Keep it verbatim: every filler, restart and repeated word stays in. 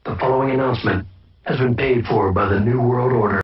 The following announcement has been paid for by the New World Order.